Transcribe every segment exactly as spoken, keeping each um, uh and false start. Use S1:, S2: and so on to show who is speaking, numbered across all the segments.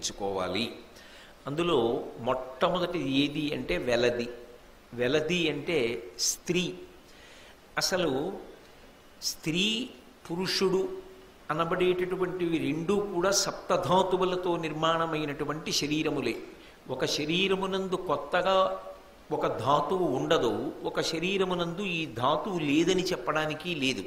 S1: గుర్తించుకోవాలి. అందులో మొట్టమొదటిది ఏది అంటే వెలది. వెలది అంటే స్త్రీ. అసలు స్త్రీ పురుషుడు అనబడేటటువంటివి రెండూ కూడా సప్తధాతువులతో నిర్మాణమైనటువంటి శరీరములే. ఒక శరీరమునందు కొత్తగా ఒక ధాతువు ఉండదు, ఒక శరీరమునందు ఈ ధాతువు లేదని చెప్పడానికి లేదు.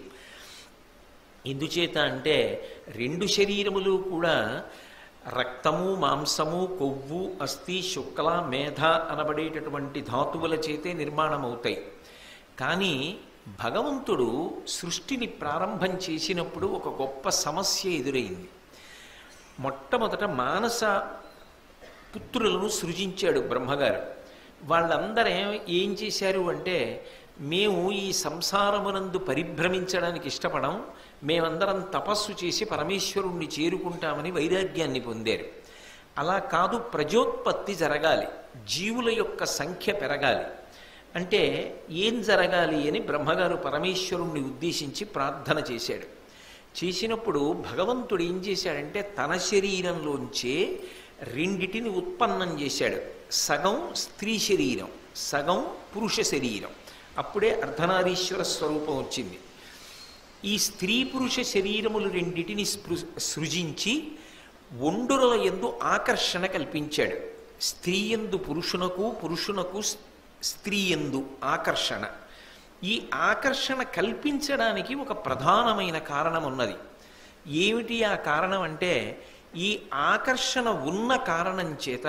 S1: ఎందుచేత అంటే రెండు శరీరములు కూడా రక్తము, మాంసము, కొవ్వు, అస్థి, శుక్ల, మేధ అనబడేటటువంటి ధాతువుల చేతే నిర్మాణమవుతాయి. కానీ భగవంతుడు సృష్టిని ప్రారంభం చేసినప్పుడు ఒక గొప్ప సమస్య ఎదురైంది. మొట్టమొదట మానస పుత్రులను సృజించాడు బ్రహ్మగారు. వాళ్ళందరూ ఏం చేశారు అంటే, మేము ఈ సంసారమునందు పరిభ్రమించడానికి ఇష్టపడం, మేమందరం తపస్సు చేసి పరమేశ్వరుణ్ణి చేరుకుంటామని వైరాగ్యాన్ని పొందారు. అలా కాదు, ప్రజోత్పత్తి జరగాలి, జీవుల యొక్క సంఖ్య పెరగాలి. అంటే ఏం జరగాలి అని బ్రహ్మగారు పరమేశ్వరుణ్ణి ఉద్దేశించి ప్రార్థన చేశాడు. చేసినప్పుడు భగవంతుడు ఏం చేశాడంటే తన శరీరంలోంచే రెండిటిని ఉత్పన్నం చేశాడు. సగం స్త్రీ శరీరం, సగం పురుష శరీరం. అప్పుడే అర్ధనారీశ్వర స్వరూపం వచ్చింది. ఈ స్త్రీ పురుష శరీరములు రెండిటిని సృజించి ఒండురల యందు ఆకర్షణ కల్పించాడు. స్త్రీ యందు పురుషునకు, పురుషునకు స్త్రీ యందు ఆకర్షణ. ఈ ఆకర్షణ కల్పించడానికి ఒక ప్రధానమైన కారణం ఉన్నది. ఏమిటి ఆ కారణం అంటే, ఈ ఆకర్షణ ఉన్న కారణం చేత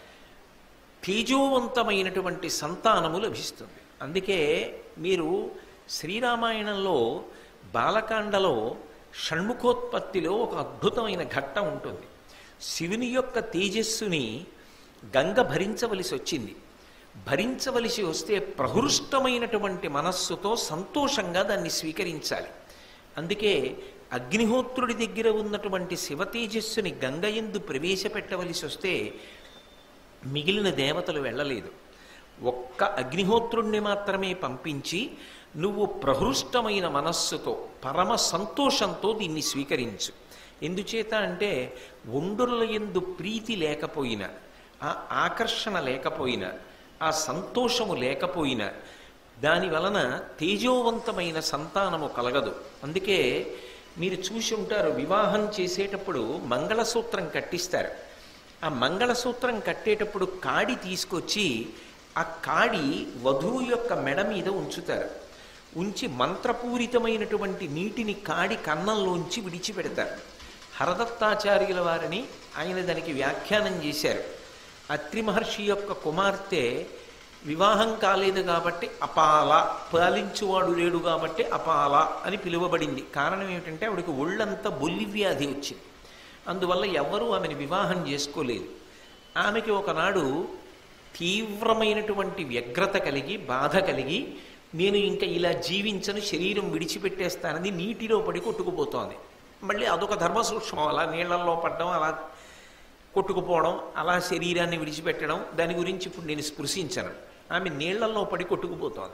S1: తేజోవంతమైనటువంటి సంతానము లభిస్తుంది. అందుకే మీరు శ్రీరామాయణంలో బాలకాండలో షణ్ముఖోత్పత్తిలో ఒక అద్భుతమైన ఘట్టం ఉంటుంది. శివుని యొక్క తేజస్సుని గంగ భరించవలసి వచ్చింది. భరించవలసి వస్తే ప్రహృష్టమైనటువంటి మనస్సుతో సంతోషంగా దాన్ని స్వీకరించాలి. అందుకే అగ్నిహోత్రుడి దగ్గర ఉన్నటువంటి శివతేజస్సుని గంగయందు ప్రవేశపెట్టవలసి వస్తే మిగిలిన దేవతలు వెళ్ళలేదు. ఒక్క అగ్నిహోత్రుణ్ణి మాత్రమే పంపించి నువ్వు ప్రహృష్టమైన మనస్సుతో పరమ సంతోషంతో దీన్ని స్వీకరించు. ఎందుచేత అంటే ఒండుల యందు ప్రీతి లేకపోయినా, ఆ ఆకర్షణ లేకపోయినా, ఆ సంతోషము లేకపోయినా దాని వలన తేజోవంతమైన సంతానము కలగదు. అందుకే మీరు చూసి ఉంటారు, వివాహం చేసేటప్పుడు మంగళసూత్రం కట్టిస్తారు. ఆ మంగళసూత్రం కట్టేటప్పుడు కాడి తీసుకొచ్చి ఆ కాడి వధువు యొక్క మెడ మీద ఉంచుతారు. ఉంచి మంత్రపూరితమైనటువంటి నీటిని కాడి కన్నంలోంచి విడిచిపెడతారు. హరదత్తాచార్యుల వారిని ఆయన దానికి వ్యాఖ్యానం చేశారు. అత్రి మహర్షి యొక్క కుమార్తె వివాహం కాలేదు కాబట్టి అపాల, పాలించువాడు లేడు కాబట్టి అపాల అని పిలువబడింది. కారణం ఏమిటంటే ఆవిడకి ఒళ్ళంతా బొల్లి వ్యాధి వచ్చింది. అందువల్ల ఎవ్వరూ ఆమెను వివాహం చేసుకోలేదు. ఆమెకి ఒకనాడు తీవ్రమైనటువంటి వ్యగ్రత కలిగి, బాధ కలిగి, నేను ఇంకా ఇలా జీవించను, శరీరం విడిచిపెట్టేస్తానని నీటిలో పడి కొట్టుకుపోతోంది. మళ్ళీ అదొక ధర్మ సూక్ష్మం. అలా నీళ్లలో పడ్డం, అలా కొట్టుకుపోవడం, అలా శరీరాన్ని విడిచిపెట్టడం, దాని గురించి ఇప్పుడు నేను స్పృశించను. ఆమె నీళ్లలో పడి కొట్టుకుపోతోంది.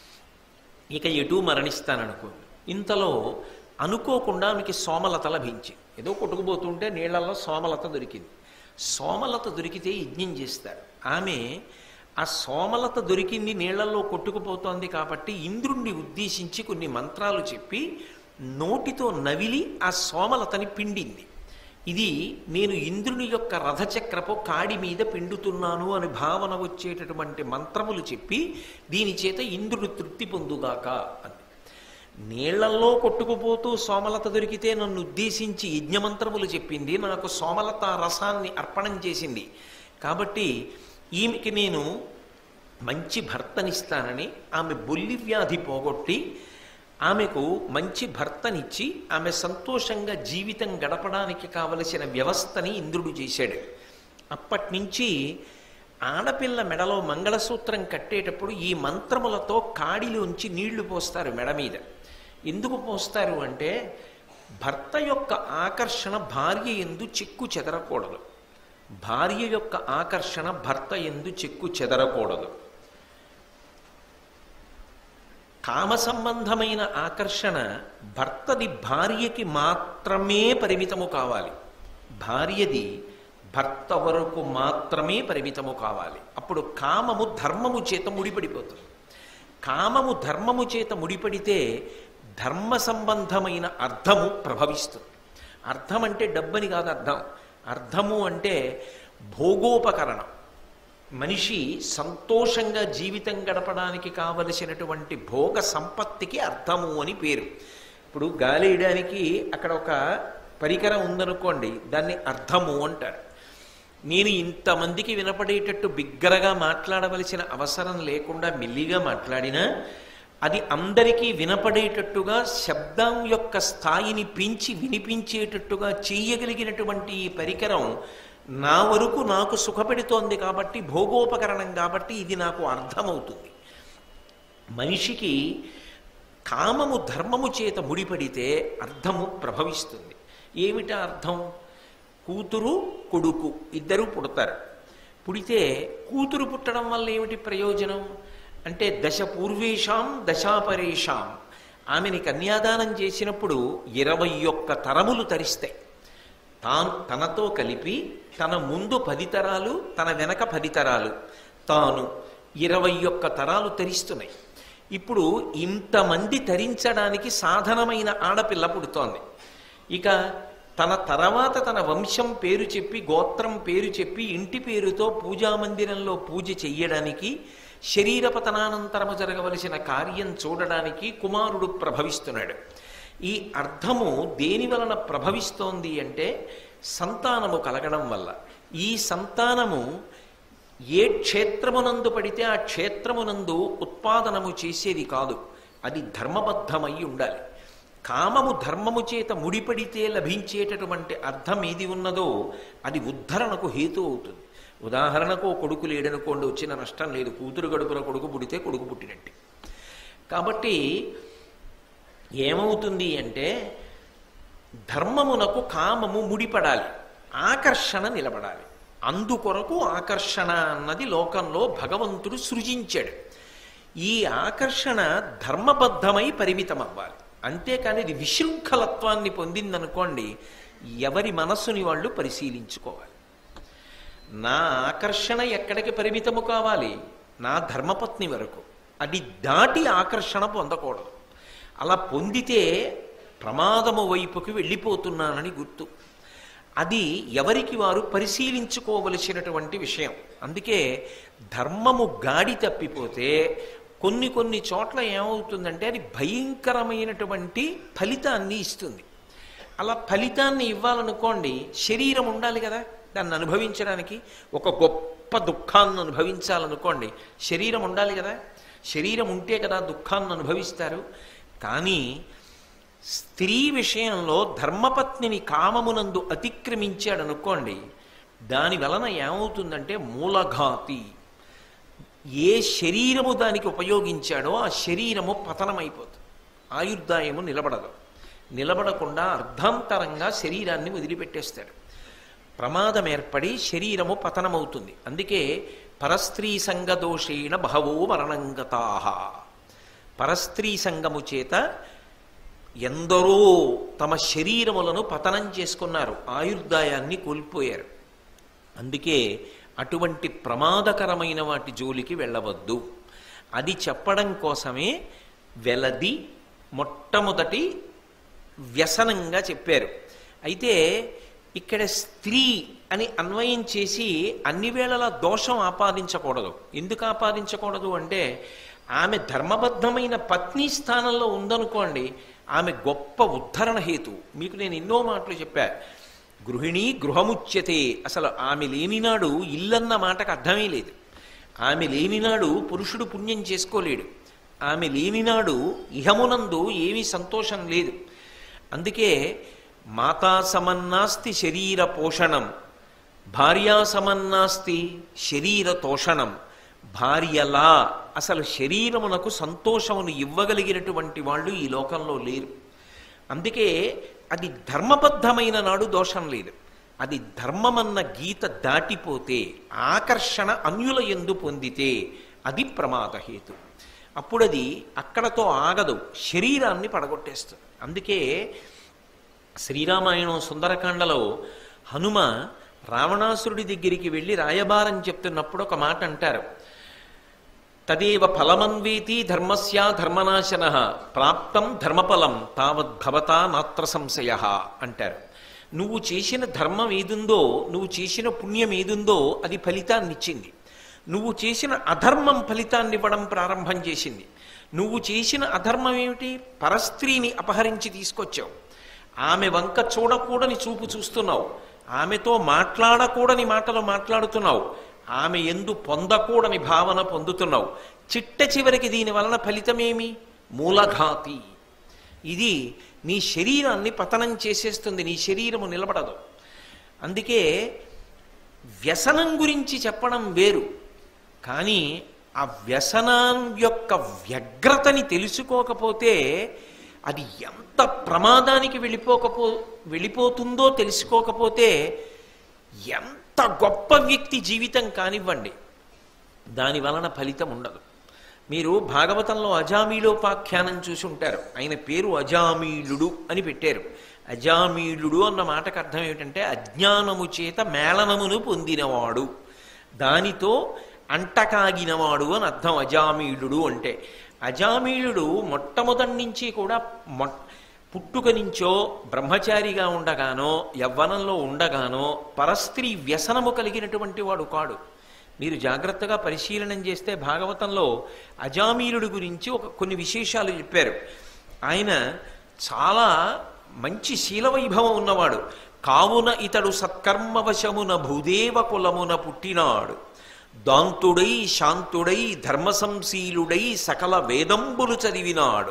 S1: ఇక ఎటూ మరణిస్తాననుకో. ఇంతలో అనుకోకుండా ఆమెకి సోమలత లభించి, ఏదో కొట్టుకుపోతుంటే నీళ్లలో సోమలత దొరికింది. సోమలత దొరికితే యజ్ఞం చేస్తారు. ఆమె ఆ సోమలత దొరికింది, నీళ్లలో కొట్టుకుపోతోంది కాబట్టి ఇంద్రుణ్ణి ఉద్దేశించి కొన్ని మంత్రాలు చెప్పి నోటితో నవిలి ఆ సోమలతని పిండింది. ఇది నేను ఇంద్రుని యొక్క రథచక్రపు కాడి మీద పిండుతున్నాను అని భావన వచ్చేటటువంటి మంత్రములు చెప్పి దీని చేత ఇంద్రుడు తృప్తి పొందుగాక అని. నీళ్లల్లో కొట్టుకుపోతూ సోమలత దొరికితే నన్ను ఉద్దేశించి యజ్ఞమంత్రములు చెప్పింది, నాకు సోమలత రసాన్ని అర్పణం చేసింది. కాబట్టి ఈమెకి నేను మంచి భర్తనిస్తానని ఆమె బొల్లి వ్యాధి పోగొట్టి ఆమెకు మంచి భర్తనిచ్చి ఆమె సంతోషంగా జీవితం గడపడానికి కావలసిన వ్యవస్థని ఇంద్రుడు చేశాడు. అప్పటి నుంచి ఆడపిల్ల మెడలో మంగళసూత్రం కట్టేటప్పుడు ఈ మంత్రములతో కాడిలోంచి నీళ్లు పోస్తారు మెడ మీద. ఎందుకు పోస్తారు అంటే భర్త యొక్క ఆకర్షణ భార్య యందు చెక్కు చెదరకూడదు, భార్య యొక్క ఆకర్షణ భర్త యందు చెక్కు చెదరకూడదు. కామ సంబంధమైన ఆకర్షణ భర్తది భార్యకి మాత్రమే పరిమితము కావాలి, భార్యది భర్త వరకు మాత్రమే పరిమితము కావాలి. అప్పుడు కామము ధర్మము చేత ముడిపడిపోతుంది. కామము ధర్మము చేత ముడిపడితే ధర్మ సంబంధమైన అర్థము ప్రభవిస్తుంది. అర్థం అంటే డబ్బని కాదు అర్థం. అర్థము అంటే భోగోపకరణం. మనిషి సంతోషంగా జీవితం గడపడానికి కావలసినటువంటి భోగ సంపత్తికి అర్థము అని పేరు. ఇప్పుడు గాలి వేయడానికి అక్కడ ఒక పరికరం ఉందనుకోండి, దాన్ని అర్థము అంటారు. నేను ఇంతమందికి వినపడేటట్టు బిగ్గరగా మాట్లాడవలసిన అవసరం లేకుండా మెల్లిగా మాట్లాడినా అది అందరికీ వినపడేటట్టుగా శబ్దం యొక్క స్థాయిని పెంచి వినిపించేటట్టుగా చేయగలిగినటువంటి ఈ పరికరం నా వరకు నాకు సుఖపెడుతోంది కాబట్టి, భోగోపకరణం కాబట్టి ఇది నాకు అర్థమవుతుంది. మనిషికి కామము ధర్మము చేత ముడిపడితే అర్థము ప్రభవిస్తుంది. ఏమిటా అర్థం? కూతురు కొడుకు ఇద్దరూ పుడతారు. పుడితే కూతురు పుట్టడం వల్ల ఏమిటి ప్రయోజనం అంటే దశ పూర్వేషాం దశాపరేషాం. ఆమెని కన్యాదానం చేసినప్పుడు ఇరవై ఒక్క తరములు తరిస్తాయి. తాను తనతో కలిపి తన ముందు పది తరాలు, తన వెనక పది తరాలు, తాను ఇరవై ఒక్క తరాలు తరిస్తున్నాయి. ఇప్పుడు ఇంతమంది తరించడానికి సాధనమైన ఆడపిల్ల పుడుతోంది. ఇక తన తర్వాత తన వంశం పేరు చెప్పి, గోత్రం పేరు చెప్పి, ఇంటి పేరుతో పూజామందిరంలో పూజ చెయ్యడానికి, శరీర పతనానంతరము జరగవలసిన కార్యం చూడడానికి కుమారుడు ప్రభవిస్తున్నాడు. ఈ అర్థము దేని వలన ప్రభవిస్తోంది అంటే సంతానము కలగడం వల్ల. ఈ సంతానము ఏ క్షేత్రమునందు పడితే ఆ క్షేత్రమునందు ఉత్పాదనము చేసేది కాదు, అది ధర్మబద్ధమై ఉండాలి. కామము ధర్మము చేత ముడిపడితే లభించేటటువంటి అర్థం ఏది ఉన్నదో అది ఉద్ధరణకు హేతు అవుతుంది. ఉదాహరణకు కొడుకు లేడనుకోండి, వచ్చిన నష్టం లేదు. కూతురు గడుపున కొడుకు పుడితే కొడుకు పుట్టినట్టే. కాబట్టి ఏమవుతుంది అంటే ధర్మమునకు కామము ముడిపడాలి, ఆకర్షణ నిలబడాలి. అందుకొరకు ఆకర్షణ అన్నది లోకంలో భగవంతుడు సృజించాడు. ఈ ఆకర్షణ ధర్మబద్ధమై పరిమితం అవ్వాలి. అంతేకాని ఇది విశృంఖలత్వాన్ని పొందిందనుకోండి, ఎవరి మనస్సుని వాళ్ళు పరిశీలించుకోవాలి. నా ఆకర్షణ ఎక్కడికి పరిమితము కావాలి? నా ధర్మపత్ని వరకు. అది దాటి ఆకర్షణ పొందకూడదు. అలా పొందితే ప్రమాదము వైపుకి వెళ్ళిపోతున్నానని గుర్తు. అది ఎవరికి వారు పరిశీలించుకోవలసినటువంటి విషయం. అందుకే ధర్మము గాడి తప్పిపోతే కొన్ని కొన్ని చోట్ల ఏమవుతుందంటే అది భయంకరమైనటువంటి ఫలితాన్ని ఇస్తుంది. అలా ఫలితాన్ని ఇవ్వాలనుకోండి, శరీరం ఉండాలి కదా దాన్ని అనుభవించడానికి. ఒక గొప్ప దుఃఖాన్ని అనుభవించాలనుకోండి, శరీరం ఉండాలి కదా. శరీరం ఉంటే కదా దుఃఖాన్ని అనుభవిస్తారు. కానీ స్త్రీ విషయంలో ధర్మపత్నిని కామమునందు అతిక్రమించాడనుకోండి, దాని వలన ఏమవుతుందంటే మూలఘాతి. ఏ శరీరము దానికి ఉపయోగించాడో ఆ శరీరము పతనమైపోతుంది, ఆయుర్దాయము నిలబడదు. నిలబడకుండా అర్ధాంతరంగా శరీరాన్ని వదిలిపెట్టేస్తాడు. ప్రమాదం ఏర్పడి శరీరము పతనమవుతుంది. అందుకే పరస్త్రీ సంగదోషేణ బహవో మరణంగతాః. పరస్త్రీ సంగము చేత ఎందరో తమ శరీరములను పతనం చేసుకున్నారు, ఆయుర్దాయాన్ని కోల్పోయారు. అందుకే అటువంటి ప్రమాదకరమైన వాటి జోలికి వెళ్ళవద్దు. అది చెప్పడం కోసమే వెలది మొట్టమొదటి వ్యసనంగా చెప్పారు. అయితే ఇక్కడ స్త్రీ అని అన్వయం చేసి అన్ని వేళలా దోషం ఆపాదించకూడదు. ఎందుకు ఆపాదించకూడదు అంటే ఆమె ధర్మబద్ధమైన పత్ని స్థానంలో ఉందనుకోండి, ఆమె గొప్ప ఉద్ధరణ హేతు. మీకు నేను ఎన్నో మాటలు చెప్పా. గృహిణి గృహముచ్యతే. అసలు ఆమె లేనినాడు ఇల్లన్న మాటకు అర్థమే లేదు. ఆమె లేనినాడు పురుషుడు పుణ్యం చేసుకోలేడు. ఆమె లేనినాడు ఇహమునందు ఏమీ సంతోషం లేదు. అందుకే మాతా సమన్నాస్తి శరీర పోషణం, భార్యా సమన్నాస్తి శరీర తోషణం. భార్యలా అసలు శరీరమునకు సంతోషమును ఇవ్వగలిగినటువంటి వాళ్ళు ఈ లోకంలో లేరు. అందుకే అది ధర్మబద్ధమైన నాడు దోషం లేదు. అది ధర్మమన్న గీత దాటిపోతే, ఆకర్షణ అన్యుల యందు పొందితే అది ప్రమాదహేతు. అప్పుడది అక్కడతో ఆగదు, శరీరాన్ని పడగొట్టేస్తుంది. అందుకే శ్రీరామాయణం సుందరకాండలో హనుమ రావణాసురుడి దగ్గరికి వెళ్ళి రాయబారం చెప్తున్నప్పుడు ఒక మాట అంటారు, తదేవ ఫలమన్వేతి ధర్మస్య ధర్మనాశన ప్రాప్తం ధర్మఫలం తావద్భవతా నాత్ర సంశయ అంటారు. నువ్వు చేసిన ధర్మం ఏదుందో, నువ్వు చేసిన పుణ్యం ఏదుందో అది ఫలితాన్నిచ్చింది. నువ్వు చేసిన అధర్మం ఫలితాన్ని ఇవ్వడం ప్రారంభం చేసింది. నువ్వు చేసిన అధర్మం ఏమిటి? పరస్త్రీని అపహరించి తీసుకొచ్చావు. ఆమె వంక చూడకూడని చూపు చూస్తున్నావు, ఆమెతో మాట్లాడకూడని మాటలు మాట్లాడుతున్నావు, ఆమె ఎందు పొందకూడని భావన పొందుతున్నావు. చిట్ట చివరికి దీని వలన ఫలితమేమి? మూలఘాతి. ఇది నీ శరీరాన్ని పతనం చేసేస్తుంది, నీ శరీరము నిలబడదు. అందుకే వ్యసనం గురించి చెప్పడం వేరు, కానీ ఆ వ్యసనం యొక్క వ్యగ్రతని తెలుసుకోకపోతే అది ఎంత ప్రమాదానికి వెళ్ళిపోకపో వెళ్ళిపోతుందో తెలుసుకోకపోతే ఎంత గొప్ప వ్యక్తి జీవితం కానివ్వండి, దాని వలన ఫలితం ఉండదు. మీరు భాగవతంలో అజామీలోపాఖ్యానం చూసి ఉంటారు. ఆయన పేరు అజామీలుడు అని పెట్టారు. అజామీలుడు అన్న మాటకు అర్థం ఏమిటంటే అజ్ఞానము చేత మేళనమును పొందినవాడు, దానితో అంటకాగినవాడు అని అర్థం అజామీలుడు అంటే. అజామీలుడు మొట్టమొదటి నుంచి కూడా మొ పుట్టుక నుంచో బ్రహ్మచారిగా ఉండగానో యవ్వనంలో ఉండగానో పరస్త్రీ వ్యసనము కలిగినటువంటి వాడు కాడు. మీరు జాగ్రత్తగా పరిశీలనం చేస్తే భాగవతంలో అజామీలుడి గురించి ఒక కొన్ని విశేషాలు చెప్పారు. ఆయన చాలా మంచి శీలవైభవం ఉన్నవాడు. కావున ఇతడు సత్కర్మవశమున భూదేవ కులమున పుట్టినాడు, దాంతుడై శాంతుడై ధర్మసంశీలుడై సకల వేదంబులు చదివినాడు,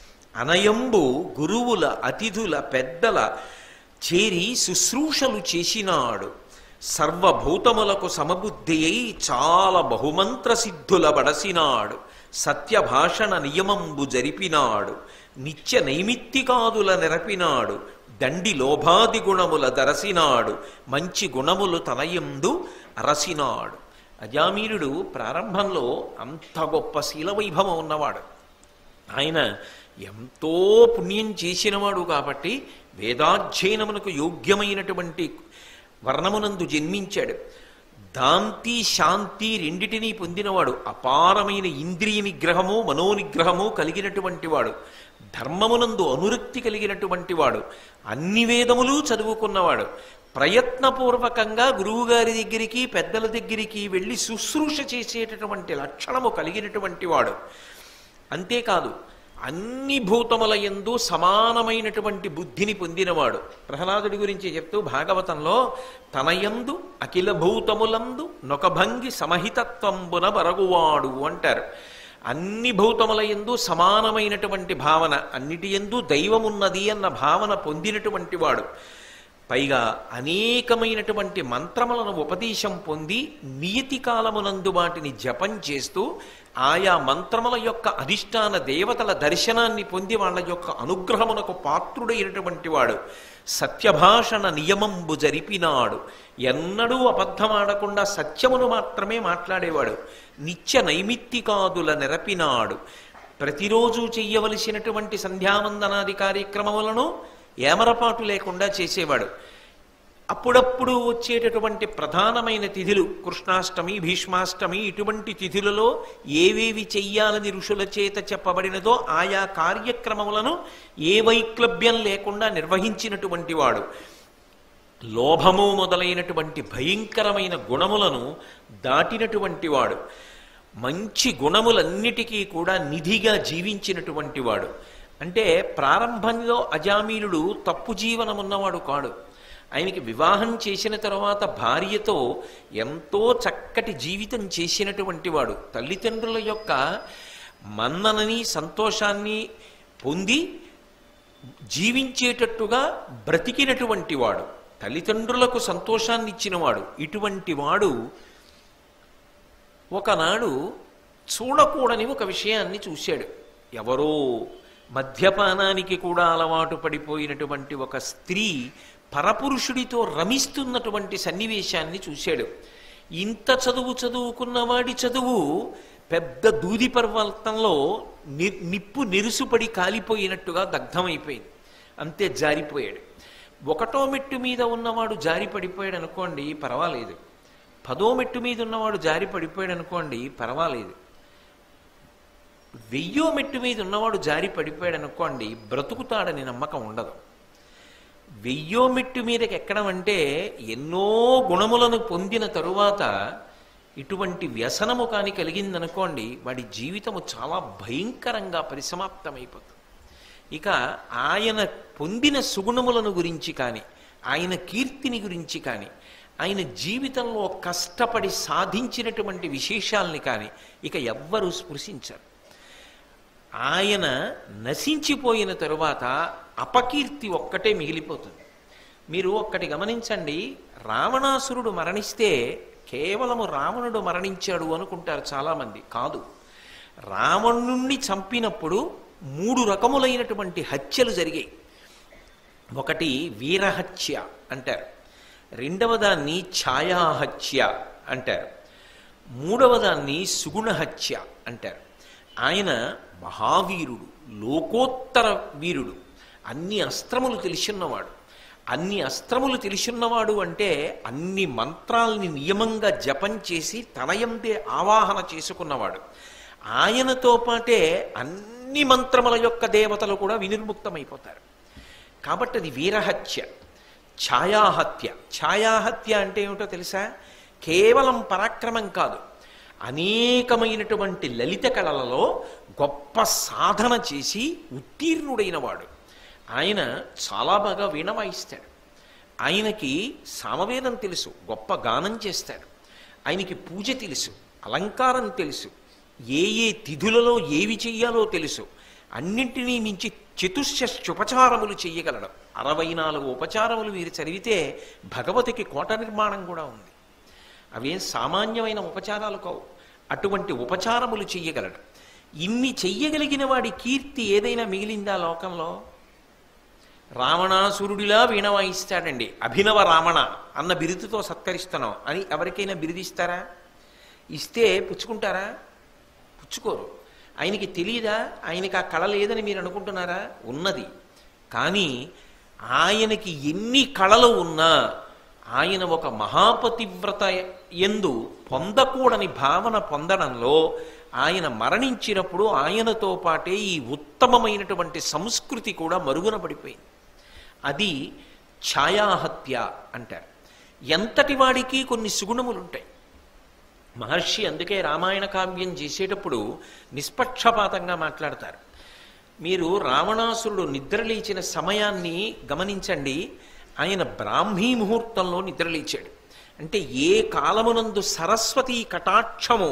S1: అనయంబు గురువుల అతిథుల పెద్దల చేరి శుశ్రూషలు చేసినాడు, సర్వభూతములకు సమబుద్ధి అయి చాలా బహుమంత్ర సిద్ధుల బడసినాడు, సత్యభాషణ నియమంబు జరిపినాడు, నిత్య నైమిత్తికాదుల నెరపినాడు, దండి లోభాది గుణముల దరసినాడు, మంచి గుణములు తనయందు అరసినాడు. అజామీలుడు ప్రారంభంలో అంత గొప్ప శీలవైభవం ఉన్నవాడు. ఆయన ఎంతో పుణ్యం చేసినవాడు కాబట్టి వేదాధ్యయనమునకు యోగ్యమైనటువంటి వర్ణమునందు జన్మించాడు. దాంతి శాంతి రెండిటినీ పొందినవాడు. అపారమైన ఇంద్రియ నిగ్రహము మనోనిగ్రహము కలిగినటువంటి వాడు. ధర్మమునందు అనురక్తి కలిగినటువంటి వాడు. అన్ని వేదములు చదువుకున్నవాడు. ప్రయత్నపూర్వకంగా గురువుగారి దగ్గరికి పెద్దల దగ్గరికి వెళ్ళి శుశ్రూష చేసేటటువంటి లక్షణము కలిగినటువంటి వాడు. అంతేకాదు అన్ని భూతముల యందు సమానమైనటువంటి బుద్ధిని పొందినవాడు. ప్రహ్లాదుడి గురించి చెప్తూ భాగవతంలో తనయందు అఖిల భూతములందు నొకభంగి సమహితత్వంబున బరగువాడు అంటారు. అన్ని భూతముల యందు సమానమైనటువంటి భావన, అన్నిటి యందు దైవమున్నది అన్న భావన పొందినటువంటి వాడు. పైగా అనేకమైనటువంటి మంత్రములను ఉపదేశం పొంది నియతి కాలమునందు వాటిని జపం చేస్తూ ఆయా మంత్రముల యొక్క అధిష్టాన దేవతల దర్శనాన్ని పొంది వాళ్ళ యొక్క అనుగ్రహమునకు పాత్రుడైనటువంటి వాడు. సత్యభాషణ నియమంబు జరిపినాడు. ఎన్నడూ అబద్ధమాడకుండా సత్యమును మాత్రమే మాట్లాడేవాడు. నిత్య నైమిత్తికాదుల నెరపినాడు. ప్రతిరోజు చెయ్యవలసినటువంటి సంధ్యావందనాది కార్యక్రమములను ఏమరపాటు లేకుండా చేసేవాడు. అప్పుడప్పుడు వచ్చేటటువంటి ప్రధానమైన తిథులు కృష్ణాష్టమి, భీష్మాష్టమి, ఇటువంటి తిథులలో ఏవేవి చెయ్యాలని ఋషుల చేత చెప్పబడినదో ఆయా కార్యక్రమములను ఏ వైక్లభ్యం లేకుండా నిర్వహించినటువంటి వాడు. లోభము మొదలైనటువంటి భయంకరమైన గుణములను దాటినటువంటి వాడు. మంచి గుణములన్నిటికీ కూడా నిధిగా జీవించినటువంటి వాడు. అంటే ప్రారంభంలో అజామీలుడు తప్పు జీవనం ఉన్నవాడు కాడు. ఆయనకి వివాహం చేసిన తర్వాత భార్యతో ఎంతో చక్కటి జీవితం చేసినటువంటి వాడు. తల్లిదండ్రుల యొక్క మన్ననని సంతోషాన్ని పొంది జీవించేటట్టుగా బ్రతికినటువంటి వాడు. తల్లిదండ్రులకు సంతోషాన్ని ఇచ్చినవాడు. ఇటువంటి వాడు ఒకనాడు చూడకూడని ఒక విషయాన్ని చూశాడు. ఎవరో మద్యపానానికి కూడా అలవాటు పడిపోయినటువంటి ఒక స్త్రీ పరపురుషుడితో రమిస్తున్నటువంటి సన్నివేశాన్ని చూశాడు. ఇంత చదువు చదువుకున్నవాడి చదువు పెద్ద దూది పర్వతంలో ని నిప్పు నిరుసుపడి కాలిపోయినట్టుగా దగ్ధమైపోయింది. అంతే జారిపోయాడు. ఒకటో మెట్టు మీద ఉన్నవాడు జారి పడిపోయాడు అనుకోండి, పర్వాలేదు. పదో మెట్టు మీద ఉన్నవాడు జారి పడిపోయాడు అనుకోండి, పర్వాలేదు. వెయ్యో మెట్టు మీద ఉన్నవాడు జారి పడిపోయాడు అనుకోండి, బ్రతుకుతాడని నమ్మకం ఉండదు. వెయ్యో మెట్టు మీదకి ఎక్కడం అంటే ఎన్నో గుణములను పొందిన తరువాత ఇటువంటి వ్యసనము కాని కలిగిందనుకోండి, వాడి జీవితము చాలా భయంకరంగా పరిసమాప్తమైపోతుంది. ఇక ఆయన పొందిన సుగుణములను గురించి కానీ, ఆయన కీర్తిని గురించి కానీ, ఆయన జీవితంలో కష్టపడి సాధించినటువంటి విశేషాలని కానీ ఇక ఎవ్వరూ స్పృశించరు. ఆయన నశించిపోయిన తరువాత అపకీర్తి ఒక్కటే మిగిలిపోతుంది. మీరు ఒక్కటి గమనించండి, రావణాసురుడు మరణిస్తే కేవలము రావణుడు మరణించాడు అనుకుంటారు చాలామంది. కాదు, రావణుణ్ణి చంపినప్పుడు మూడు రకములైనటువంటి హత్యలు జరిగాయి. ఒకటి వీరహత్య అంటారు, రెండవ దాన్ని ఛాయాహత్య అంటారు, మూడవ దాన్ని సుగుణహత్య అంటారు. ఆయన మహావీరుడు, లోకోత్తర వీరుడు, అన్ని అస్త్రములు తెలిసిన్నవాడు. అన్ని అస్త్రములు తెలిసిన్నవాడు అంటే అన్ని మంత్రాల్ని నియమంగా జపం చేసి తనయందే ఆవాహన చేసుకున్నవాడు. ఆయనతో పాటే అన్ని మంత్రముల యొక్క దేవతలు కూడా వినిర్ముక్తమైపోతారు. కాబట్టి అది వీరహత్య. ఛాయాహత్య, ఛాయాహత్య అంటే ఏమిటో తెలుసా? కేవలం పరాక్రమం కాదు, అనేకమైనటువంటి లలిత కళలలో గొప్ప సాధన చేసి ఉత్తీర్ణుడైన వాడు. ఆయన చాలా బాగా వీణ వాయిస్తాడు. ఆయనకి సామవేదం తెలుసు, గొప్ప గానం చేస్తాడు. ఆయనకి పూజ తెలుసు, అలంకారం తెలుసు, ఏ ఏ తిథులలో ఏవి చెయ్యాలో తెలుసు. అన్నింటినీ మించి చతుశ్శుపచారములు చెయ్యగలడు. అరవై నాలుగు ఉపచారములు మీరు చదివితే భగవతికి కోట నిర్మాణం కూడా ఉంది. అవేం సామాన్యమైన ఉపచారాలు కావు. అటువంటి ఉపచారములు చెయ్యగలడు. ఇన్ని చెయ్యగలిగిన వాడి కీర్తి ఏదైనా మిగిలిందా లోకంలో? రావణాసురుడిలా వీణ వాయిస్తాడండి, అభినవ రావణ అన్న బిరుదుతో సత్కరిస్తున్నాం అని ఎవరికైనా బిరుదిస్తారా? ఇస్తే పుచ్చుకుంటారా? పుచ్చుకోరు. ఆయనకి తెలియదా? ఆయనకి ఆ కళ లేదని మీరు అనుకుంటున్నారా? ఉన్నది. కానీ ఆయనకి ఎన్ని కళలు ఉన్నా ఆయన ఒక మహాపతివ్రత యందు పొందకూడని భావన పొందడంలో ఆయన మరణించినప్పుడు ఆయనతో పాటే ఈ ఉత్తమమైనటువంటి సంస్కృతి కూడా మరుగున పడిపోయింది. అది ఛాయాహత్య అంటారు. ఎంతటి వాడికి కొన్ని సుగుణములు ఉంటాయి. మహర్షి అందుకే రామాయణ కావ్యం చేసేటప్పుడు నిష్పక్షపాతంగా మాట్లాడతారు. మీరు రావణాసురుడు నిద్రలేచిన సమయాన్ని గమనించండి. ఆయన బ్రాహ్మీ ముహూర్తంలో నిద్రలేచాడు. అంటే ఏ కాలమునందు సరస్వతీ కటాక్షము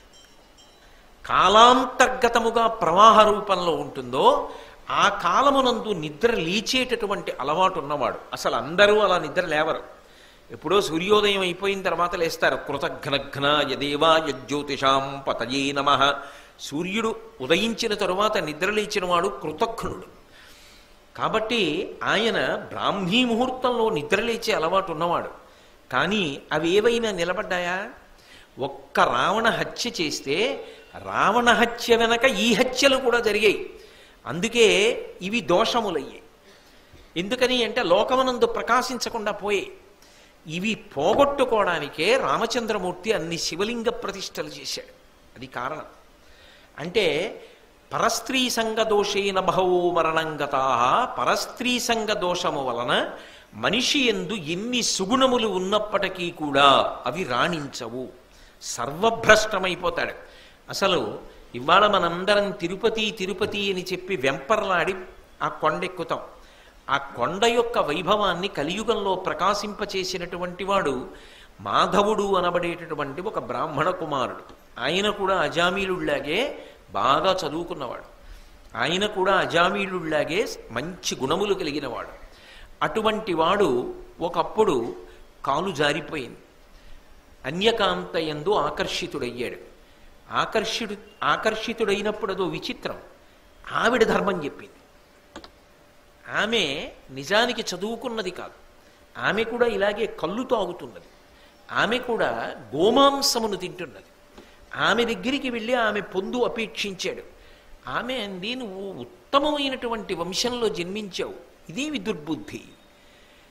S1: కాలాంతర్గతముగా ప్రవాహ రూపంలో ఉంటుందో ఆ కాలమునందు నిద్ర లేచేటటువంటి అలవాటు ఉన్నవాడు. అసలు అందరూ అలా నిద్ర లేవరు. ఎప్పుడో సూర్యోదయం అయిపోయిన తర్వాత లేస్తారు. కృతఘ్నఘ్న యదేవా యజ్యోతిషాం పతయే నమః. సూర్యుడు ఉదయించిన తరువాత నిద్రలేచిన వాడు కృతఘ్నుడు. కాబట్టి ఆయన బ్రాహ్మీ ముహూర్తంలో నిద్రలేచే అలవాటు ఉన్నవాడు. కానీ అవి ఏవైనా నిలబడ్డాయా? ఒక్క రావణ హత్య చేస్తే రావణ హత్య వెనక ఈ హత్యలు కూడా జరిగాయి. అందుకే ఇవి దోషములయ్యాయి. ఎందుకని అంటే లోకమునందు ప్రకాశించకుండా పోయే. ఇవి పోగొట్టుకోవడానికే రామచంద్రమూర్తి అన్ని శివలింగ ప్రతిష్టలు చేశాడు. అది కారణం. అంటే పరస్త్రీ సంగ దోషేన బహవో మరణంగతా. పరస్త్రీ సంగ దోషము వలన మనిషి యందు ఎన్ని సుగుణములు ఉన్నప్పటికీ కూడా అవి రాణించవు, సర్వభ్రష్టమైపోతాడు. అసలు ఇవాళ మనందరం తిరుపతి తిరుపతి అని చెప్పి వెంపర్లాడి ఆ కొండెక్కుతాం. ఆ కొండ యొక్క వైభవాన్ని కలియుగంలో ప్రకాశింపచేసినటువంటి వాడు మాధవుడు అనబడేటటువంటి ఒక బ్రాహ్మణ కుమారుడు. ఆయన కూడా అజామీలుళ్లాగే బాగా చదువుకున్నవాడు. ఆయన కూడా అజామీలుళ్లాగే మంచి గుణములు కలిగినవాడు. అటువంటి వాడు ఒకప్పుడు కాలు జారిపోయింది. అన్యకాంతయందు ఆకర్షితుడయ్యాడు. ఆకర్షిడు ఆకర్షితుడైనప్పుడు అదో విచిత్రం. ఆవిడ ధర్మం చెప్పింది. ఆమె నిజానికి చదువుకున్నది కాదు. ఆమె కూడా ఇలాగే కళ్ళు తాగుతున్నది. ఆమె కూడా గోమాంసమును తింటున్నది. ఆమె దగ్గరికి వెళ్ళి ఆమె పొందు అపేక్షించాడు. ఆమె అంది, నువ్వు ఉత్తమమైనటువంటి వంశంలో జన్మించావు, ఇదేమి దుర్బుద్ధి.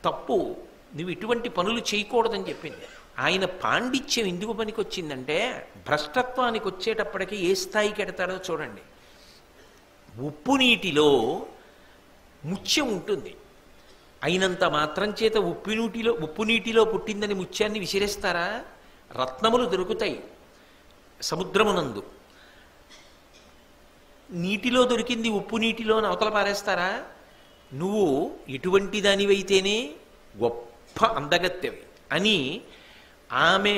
S1: తప్పు, నువ్వు ఇటువంటి పనులు చేయకూడదని చెప్పింది. ఆయన పాండిత్యం ఎందుకు పనికొచ్చిందంటే భ్రష్టత్వానికి వచ్చేటప్పటికి ఏ స్థాయికి ఎడతాడో చూడండి. ఉప్పు నీటిలో ముత్యం ఉంటుంది, అయినంత మాత్రం చేత ఉప్పు నీటిలో ఉప్పు నీటిలో పుట్టిందని ముత్యాన్ని విసిరేస్తారా? రత్నములు దొరుకుతాయి సముద్రమునందు, నీటిలో దొరికింది ఉప్పు నీటిలో అవతల పారేస్తారా? నువ్వు ఎటువంటి దానివైతేనే గొప్ప అందగత్తెవి అని ఆమె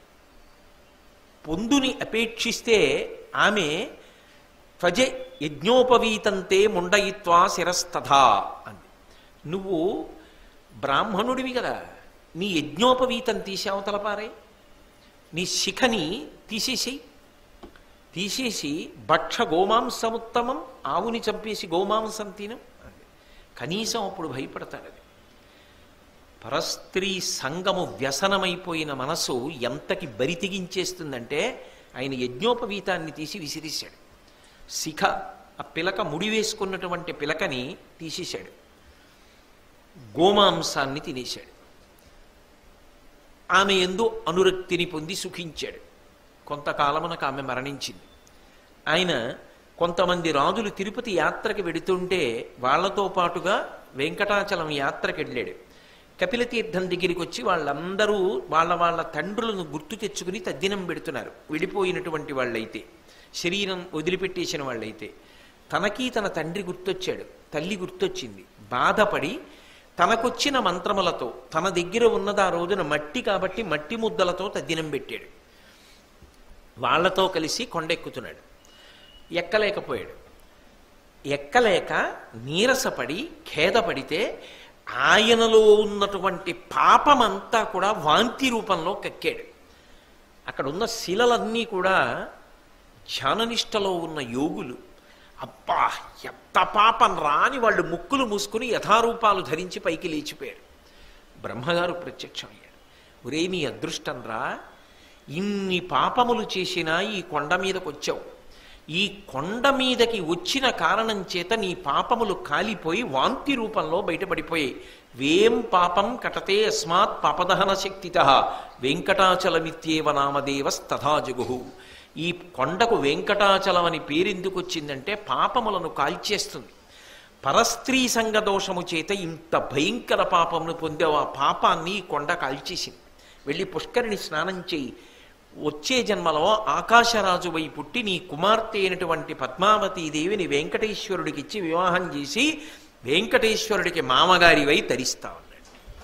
S1: పొందుని అపేక్షిస్తే ఆమె త్వజ యజ్ఞోపవీతంతే ముండయిత్వా శిరస్తథా అంది. నువ్వు బ్రాహ్మణుడివి కదా, నీ యజ్ఞోపవీతం తీసి అవతల పారే, నీ శిఖని తీసేసేయి, తీసేసి భక్ష గోమాంసముత్తమం, ఆవుని చంపేసి గోమాంసం తినం. కనీసం అప్పుడు భయపడతాడని. పరస్త్రీ సంగము వ్యసనమైపోయిన మనసు ఎంతకి బరి తెగించేస్తుందంటే ఆయన యజ్ఞోపవీతాన్ని తీసి విసిరేశాడు. శిఖ, ఆ పిలక ముడి వేసుకున్నటువంటి పిలకని తీసేశాడు, గోమాంసాన్ని తినేశాడు. ఆమె యందు అనురక్తిని పొంది సుఖించాడు. కొంతకాలమునకు ఆమె మరణించింది. ఆయన కొంతమంది రాజులు తిరుపతి యాత్రకి వెడుతుంటే వాళ్లతో పాటుగా వెంకటాచలం యాత్రకి వెళ్ళాడు. కపిలతీర్థం దగ్గరికి వచ్చి వాళ్ళందరూ వాళ్ళ వాళ్ళ తండ్రులను గుర్తు తెచ్చుకుని తద్దినం పెడుతున్నారు. విడిపోయినటువంటి వాళ్ళైతే, శరీరం వదిలిపెట్టేసిన వాళ్ళైతే. తనకి తన తండ్రి గుర్తొచ్చాడు, తల్లి గుర్తొచ్చింది. బాధపడి తనకొచ్చిన మంత్రములతో, తన దగ్గర ఉన్నది ఆ రోజున మట్టి కాబట్టి మట్టి ముద్దలతో తద్దినం పెట్టాడు. వాళ్లతో కలిసి కొండెక్కుతున్నాడు. ఎక్కలేకపోయాడు. ఎక్కలేక నీరసపడి ఖేదపడితే ఆయనలో ఉన్నటువంటి పాపమంతా కూడా వాంతి రూపంలో కక్కాడు. అక్కడ ఉన్న శిలలన్నీ కూడా ధ్యాననిష్టలో ఉన్న యోగులు. అబ్బా ఎంత పాపం రాని వాళ్ళు ముక్కులు మూసుకుని యథారూపాలు ధరించి పైకి లేచిపోయారు. బ్రహ్మగారు ప్రత్యక్షమయ్యాడు. ఒరే నీ అదృష్టం రా, ఇన్ని పాపములు చేసినా ఈ కొండ మీదకి వచ్చావు. ఈ కొండ మీదకి వచ్చిన కారణం చేత నీ పాపములు కాలిపోయి వాంతి రూపంలో బయటపడిపోయాయి. వేం పాపం కటతే అస్మాత్ పాపదహన శక్తితః వెంకటాచలమిత్యేవ నామదేవస్తథా జగుహు. ఈ కొండకు వెంకటాచలం అని పేరెందుకు వచ్చిందంటే పాపములను కాల్చేస్తుంది. పరస్త్రీ సంగ దోషము చేత ఇంత భయంకర పాపమును పొందావు. ఆ పాపాన్ని ఈ కొండ కాల్చేసింది. వెళ్ళి పుష్కరిణి స్నానం చేయి. వచ్చే జన్మలో ఆకాశరాజువై పుట్టి నీ కుమార్తె అయినటువంటి పద్మావతీదేవిని వెంకటేశ్వరుడికి ఇచ్చి వివాహం చేసి వెంకటేశ్వరుడికి మామగారివై తరిస్తా ఉన్నాడు.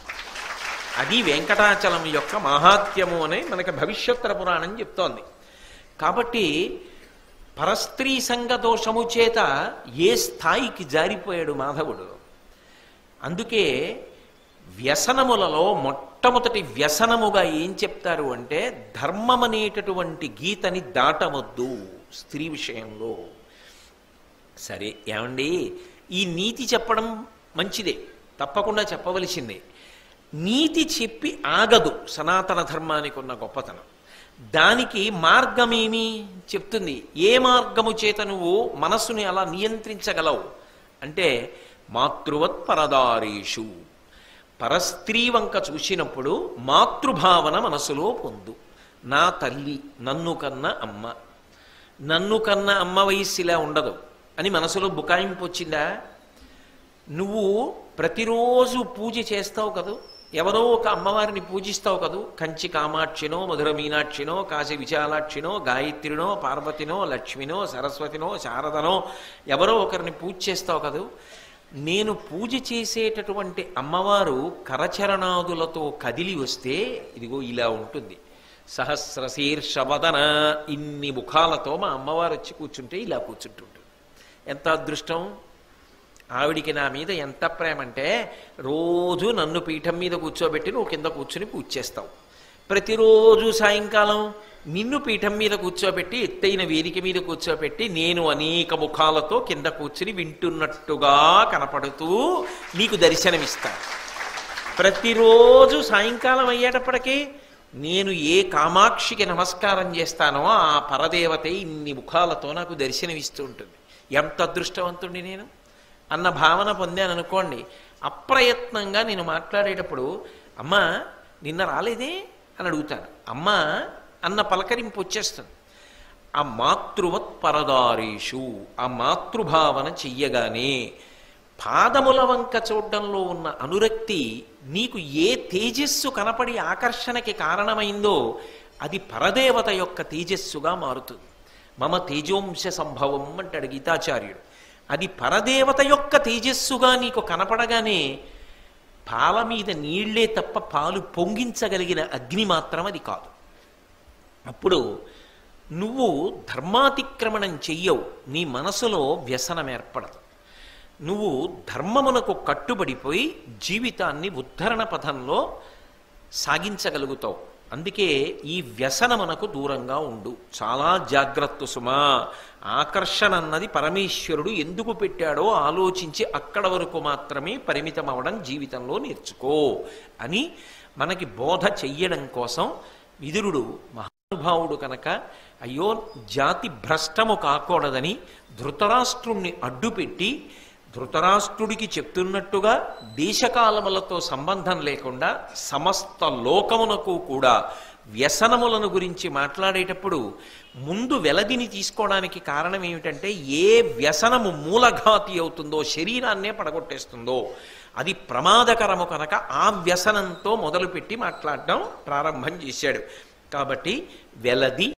S1: అది వెంకటాచలం యొక్క మహాత్మ్యము అని మనకి భవిష్యోత్తర పురాణం చెప్తోంది. కాబట్టి పరస్త్రీ సంగ దోషము చేత ఏ స్థాయికి జారిపోయాడు మాధవుడు. అందుకే వ్యసనములలో మొట్టమొదటి వ్యసనముగా ఏం చెప్తారు అంటే ధర్మం అనేటటువంటి గీతని దాటవద్దు స్త్రీ విషయంలో. సరే ఏమండి, ఈ నీతి చెప్పడం మంచిదే, తప్పకుండా చెప్పవలసిందే. నీతి చెప్పి ఆగదు సనాతన ధర్మానికి ఉన్న గొప్పతనం. దానికి మార్గమేమి చెప్తుంది. ఏ మార్గము చేత నువ్వు మనస్సుని అలా నియంత్రించగలవు అంటే మాతృవత్ పరదారేషు, పరస్త్రీ వంక చూసినప్పుడు మాతృభావన మనసులో పొందు. నా తల్లి, నన్ను కన్న అమ్మ, నన్ను కన్న అమ్మ వయస్సు ఇలా ఉండదు అని మనసులో బుకాయింపు వచ్చిందా? నువ్వు ప్రతిరోజు పూజ చేస్తావు కదూ, ఎవరో ఒక అమ్మవారిని పూజిస్తావు కదూ. కంచి కామాక్షినో, మధుర మీనాక్షినో, కాశీ విశాలాక్షినో, గాయత్రినో, పార్వతినో, లక్ష్మినో, సరస్వతినో, శారదనో ఎవరో ఒకరిని పూజ చేస్తావు కదూ. నేను పూజ చేసేటటువంటి అమ్మవారు కరచరణాదులతో కదిలి వస్తే ఇదిగో ఇలా ఉంటుంది. సహస్రశీర్షవదన, ఇన్ని ముఖాలతో మా అమ్మవారు వచ్చి కూర్చుంటే ఇలా కూర్చుంటుంటుంది. ఎంత అదృష్టం! ఆవిడికి నా మీద ఎంత ప్రేమ అంటే రోజు నన్ను పీఠం మీద కూర్చోబెట్టి నువ్వు కింద కూర్చుని పూజ చేస్తావు. ప్రతిరోజు సాయంకాలం నిన్ను పీఠం మీద కూర్చోబెట్టి ఎత్తైన వేదిక మీద కూర్చోబెట్టి నేను అనేక ముఖాలతో కింద కూర్చుని వింటున్నట్టుగా కనపడుతూ నీకు దర్శనమిస్తాను. ప్రతిరోజు సాయంకాలం అయ్యేటప్పటికీ నేను ఏ కామాక్షికి నమస్కారం చేస్తానో ఆ పరదేవతే ఇన్ని ముఖాలతో నాకు దర్శనమిస్తూ ఉంటుంది. ఎంత అదృష్టవంతుడిని నేను అన్న భావన పొందాను అనుకోండి. అప్రయత్నంగా నేను మాట్లాడేటప్పుడు అమ్మా నిన్న రాలేదే అని అడుగుతాను. అమ్మా అన్న పలకరింపు వచ్చేస్తుంది. ఆ మాతృవత్ పరదారీషు, ఆ మాతృభావన చెయ్యగానే పాదముల వంక చూడడంలో ఉన్న అనురక్తి నీకు ఏ తేజస్సు కనపడి ఆకర్షణకి కారణమైందో అది పరదేవత యొక్క తేజస్సుగా మారుతుంది. మమ తేజోంశ సంభవం అంటాడు గీతాచార్యుడు. అది పరదేవత యొక్క తేజస్సుగా నీకు కనపడగానే పాల మీద నీళ్లే తప్ప పాలు పొంగించగలిగిన అగ్ని మాత్రం అది కాదు. అప్పుడు నువ్వు ధర్మాతిక్రమణం చెయ్యవు, నీ మనసులో వ్యసనం ఏర్పడదు. నువ్వు ధర్మమునకు కట్టుబడిపోయి జీవితాన్ని ఉద్ధరణ పథంలో సాగించగలుగుతావు. అందుకే ఈ వ్యసనమునకు దూరంగా ఉండు. చాలా జాగ్రత్త సుమా. ఆకర్షణ అన్నది పరమేశ్వరుడు ఎందుకు పెట్టాడో ఆలోచించి అక్కడ వరకు మాత్రమే పరిమితం అవడం జీవితంలో నేర్చుకో అని మనకి బోధ చెయ్యడం కోసం విదురుడు మహానుభావుడు కనుక అయ్యో జాతి భ్రష్టము కాకూడదని ధృతరాష్ట్రుణ్ణి అడ్డుపెట్టి ధృతరాష్ట్రుడికి చెప్తున్నట్టుగా దేశకాలములతో సంబంధం లేకుండా సమస్త లోకమునకు కూడా వ్యసనములను గురించి మాట్లాడేటప్పుడు ముందు వెలదిని తీసుకోవడానికి కారణం ఏమిటంటే ఏ వ్యసనము మూలఘాతి అవుతుందో, శరీరాన్నే పడగొట్టేస్తుందో అది ప్రమాదకరము కనుక ఆ వ్యసనంతో మొదలుపెట్టి మాట్లాడడం ప్రారంభం చేశాడు. కాబట్టి వెలది